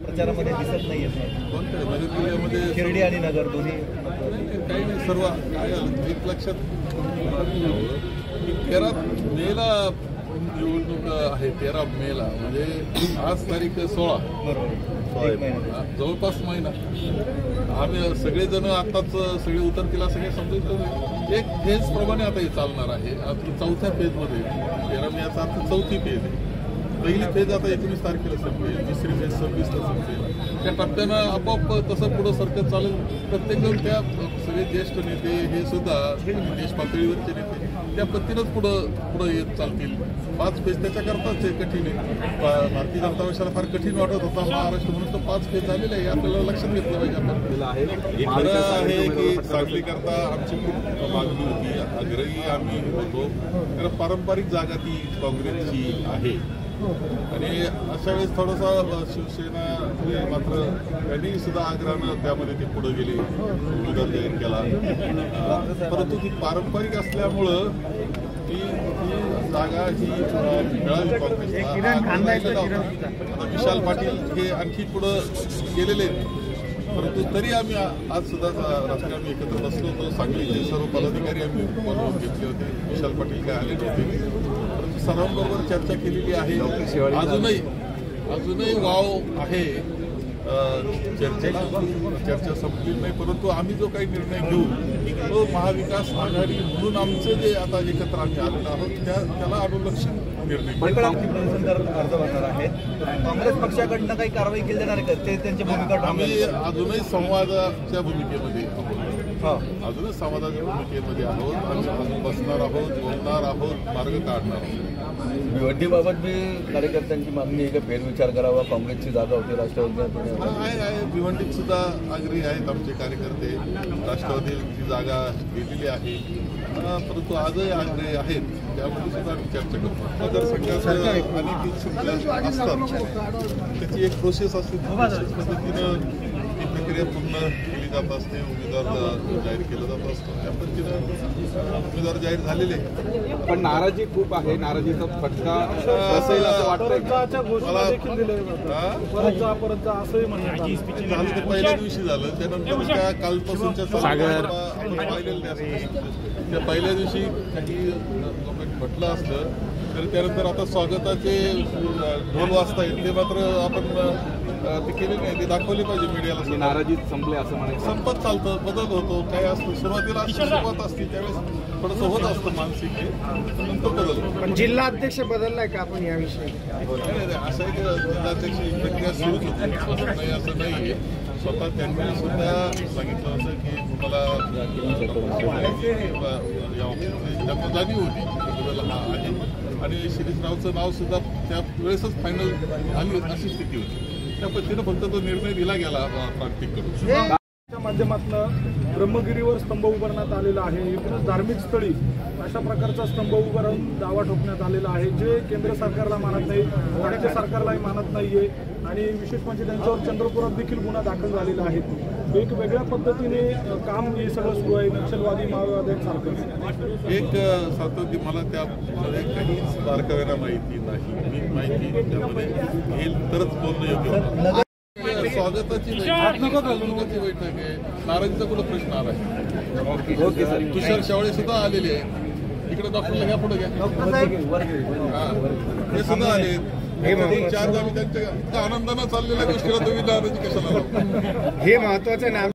प्रचारामध्ये दिसत नाहीये. कोणत्या नगर जिल्ह्यामध्ये शिर्डी आणि नगर दोन्ही काही नाही. सर्व काय एक लक्षात 13 मेला निवडणूक आहे. 13 मेला म्हणजे आज तारीख 16. बरोबर, जवळपास महिना. आम्ही सगळेजण आताच सगळे उतरतील असं काही समजून एक फेज प्रमाणे आता हे चालणार आहे. आता 4थ्या फेजमध्ये 13 मेचा आता 4थी फेज आहे. पहिली फेज आता 19 तारखेला संपेल, दुसरी फेज 26ला संपेल. त्या टप्प्यानं आपोआप तसं पुढं सरकत चालेल. प्रत्येकजण त्या सगळे ज्येष्ठ नेते हे सुद्धा देश पातळीवरचे नेते त्या पद्धतीनंच पुढं येत चालतील. 5 फेज त्याच्याकरताच कठीण आहे. भारतीय जनता पक्षाला फार कठीण वाटत होता महाराष्ट्र म्हणून तो 5 फेज झालेला आहे. आपल्याला लक्षात घेतलं पाहिजे. आपण खरं आहे की सांगलीकरता आमची खूप मागणी होती, आग्रही आम्ही होतो. कारण पारंपरिक जागा ती काँग्रेसची आहे आणि अशा वेळेस थोडासा शिवसेना मात्र त्यांनी सुद्धा आग्रहानं त्यामध्ये ते पुढे गेले, उमेदवार जाहीर केला. परंतु ती पारंपरिक असल्यामुळं ती जागा ही मिळाली काँग्रेसला. आता विशाल पाटील हे आणखी पुढं गेलेले आहेत. परंतु तरी आम्ही आज सुद्धा राजकारणी एकत्र बसलो होतो. सांगलीचे सर्व पदाधिकारी आम्ही बोलवून घेतले होते. विशाल पाटील काय आले नव्हते, परंतु सर्वांबरोबर चर्चा केलेली आहे. अजूनही वाव आहे चर्चेला. चर्चा संपली नाही. परंतु आम्ही जो काही निर्णय घेऊ तो महाविकास आघाडी म्हणून आमचे जे आता एकत्र आम्ही आलेलो आहोत त्याला अनुलक्षून निर्णय अर्ज भरणार आहेत. काँग्रेस पक्षाकडनं काही कारवाई केली जाणार आहे का? ते त्यांची भूमिका आम्ही अजूनही संवादाच्या भूमिकेमध्ये आहोत. अजूनच संवादाच्या भूमिकेमध्ये आहोत. आम्ही अजून बसणार आहोत, बोलणार आहोत, मार्ग काढणार आहोत. भिवंडीबाबत बी कार्यकर्त्यांची मागणी आहे का फेरविचार करावा? काँग्रेसची जागा होती राष्ट्रवादी आहे. भिवंडीत सुद्धा आग्रही आहेत आमचे कार्यकर्ते. राष्ट्रवादीची जागा दिलेली आहे. परंतु आजही आग्रही आहेत. त्यामध्ये सुद्धा आम्ही चर्चा करतो. मतदारसंघात अनेक असतात, त्याची एक प्रोसेस असते. पद्धतीनं ही प्रक्रिया पूर्ण केली जात असते. उमेदवार जाहीर केलं जात असतं. त्या पद्धतीनं उमेदवार जाहीर झालेले. पण नाराजी खूप आहे. नाराजीचा फटका असेल असं वाटतं. झालं ते पहिल्या दिवशी झालं. त्यानंतर त्या कालपासूनच्या आपण पाहिलेलं असतं. त्या पहिल्या दिवशी काही लोकांनी म्हटलं असतं तर त्यानंतर आता स्वागताचे ढोल वाजतायत ते मात्र आपण ते केले नाही. ते दाखवले पाहिजे मीडियाला. नाराजी संपले असं म्हणायचं. संपत चालतं, बदल होतो. काय असतं सुरुवातीला सुरुवात असते त्यावेळेस थोडंसं होत असतं मानसिक, नंतर बदल. पण जिल्हा अध्यक्ष बदललाय का आपण याविषयी? असं एक जिल्हाध्यक्ष प्रक्रिया सुरूच होती नाही असं नाही. स्वतः त्यांनी सुद्धा सांगितलं होतं की मला त्यांना जाणीव होती हा आहे आणि शिरीषरावचं नाव सुद्धा त्या वेळेसच फायनल आली अशी स्थिती होती. त्या पद्धतीनं फक्त तो निर्णय दिला गेला प्रांतिककडून. माध्यमातून ब्रह्मगिरीवर स्तंभ उभारण्यात आलेला आहे. एकूणच धार्मिक स्थळी अशा प्रकारचा स्तंभ उभारून दावा ठोकण्यात आलेला आहे जे केंद्र सरकारला मानत नाही, राज्य सरकारलाही मानत नाहीये आणि विशेष म्हणजे त्यांच्यावर चंद्रपुरात देखील गुन्हा दाखल झालेला आहे. एक वेगळ्या पद्धतीने काम हे सगळं सुरू आहे नक्षलवादी माओवाद्यांसारखं. एक सांगतो की मला त्यामध्ये काहीच बारकाव्याला माहिती नाही. मी माहिती त्यामध्ये येईल तरच बोलणं योग्य होतं. स्वागताची बैठक आहे. नाराजीचा कुठं प्रश्न आला आहे? तुषार शेवाळे सुद्धा आलेले आहेत. इकडे डॉक्टरला घ्या, पुढे घ्या. हे सुद्धा आले. 4 आम्ही त्यांच्या आनंदानं चाललेल्या गोष्टीला तुम्ही नाराजी कशाला? हे महत्वाचं नाम